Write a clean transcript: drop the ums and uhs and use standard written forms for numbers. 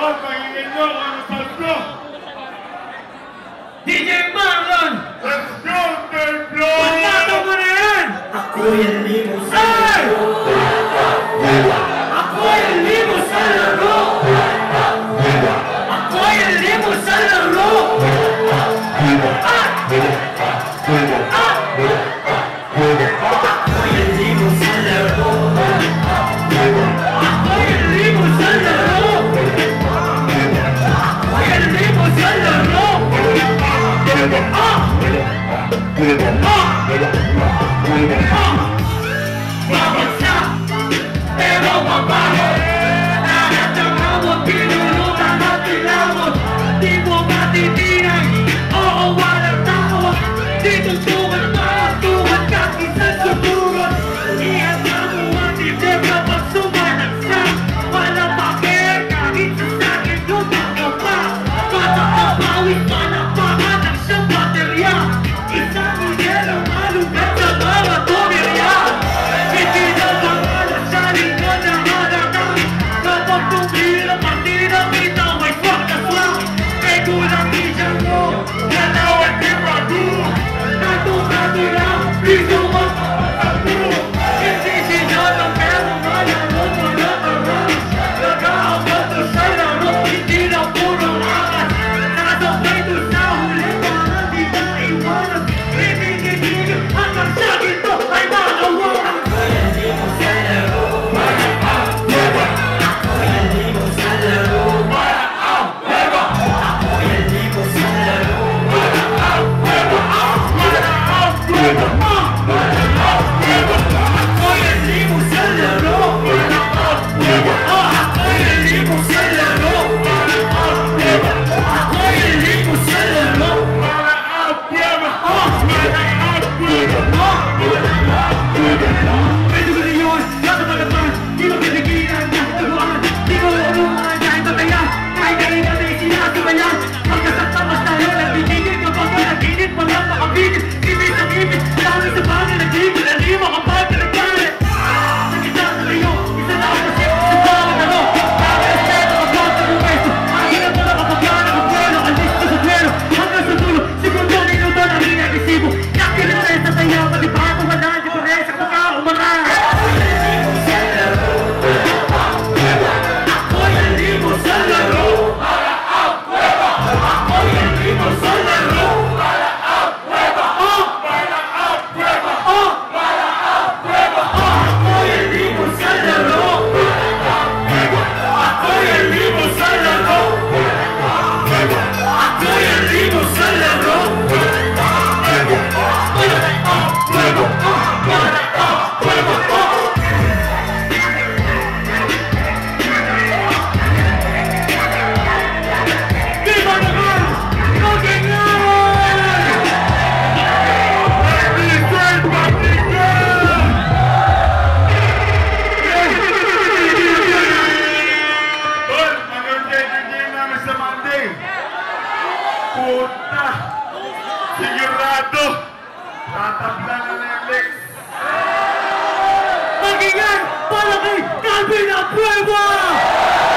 Oh, pahingin nyo kung ano saan ko. DJ Marlon! Let's go, Templo! Pagkato mo na yan! Ako yung limo sa laro. Ako yung limo sa laro! Ako yung limo sa laro! Ako yung limo sa laro. Ako yung limo sa laro! Ako yung limo sa laro! Babagsak, pero mabaho. Lahat ng awag, pinulutan at tinawag. Di mo matitinag, oo walang tao. Dito tungan pa, tungan ka, isa suturan. Ihanda mo ang dibdib kapag sumanagsak. Walang bakit, kahit sa sakin lumaka pa. Bata ka pawis, panapakan ng siyang baterya. Isang yelo, malugat sa mga tumirya. Hindi na pangalan sa lingon na halagang. Kapag tumira, pati na bitaw ay swak na swak. May gulang isang mo, nalawat di bago. Nato-nato lang, piso mo pagkakalo. Hindi sinatang pero malaro mo na karang. Nag-aabot to sa laro, hindi na puro angas. Nasabay to sa huli, parang di na iwanan. Ibigin-ibigin hanggang sa ito ay makawalan. Ako yung limo sa laro. Ako yung limo sa laro. Ako yung limo sa laro. Ako yung limo sa laro. Ako yung limo sa laro. Ako yung limo sa laro. Pwede ko na yun, nakapagapan. Di mo pinigilan, nakatuluan. Di ko urungan, kahit tatayan. Kahit kaingat ay sinasibayan. Pagkasakta mas tayo, nagbibigil kapag panaginip. Mga makabigil, ibig sa ibig. Dami sa bagay, nagigil, alima kapag pinagkalit. Nakita sa kayo, isa na ako kasi sa bawat ano. Dami ang seto, kapag sa rumeso. Ang hirap na kapag yan, nakapuelo, alis ko sa duelo. Hanggang sa dulo, segundo, minuto na rinag-isibo. Yakin na rin sa tayo, pati pa ako wala, di ko rin sa pagkaumarang. Ako yung limo sa laro. Ako yung limo sa laro. Ako yung limo sa laro. Ako yung limo sa laro. Ako yung limo sa laro. Ako yung limo sa laro. Di ba naman? Magingan! Tol, mag-entertain namin sa Monday. Puta! Sigurado! Tatabla na Netflix! Magingan! Para kay Calvin Aprueba!